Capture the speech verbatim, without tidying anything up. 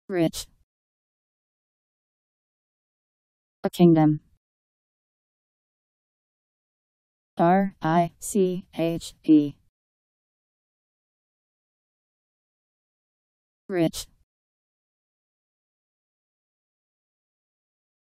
Rich. A kingdom. R I C H E. Rich.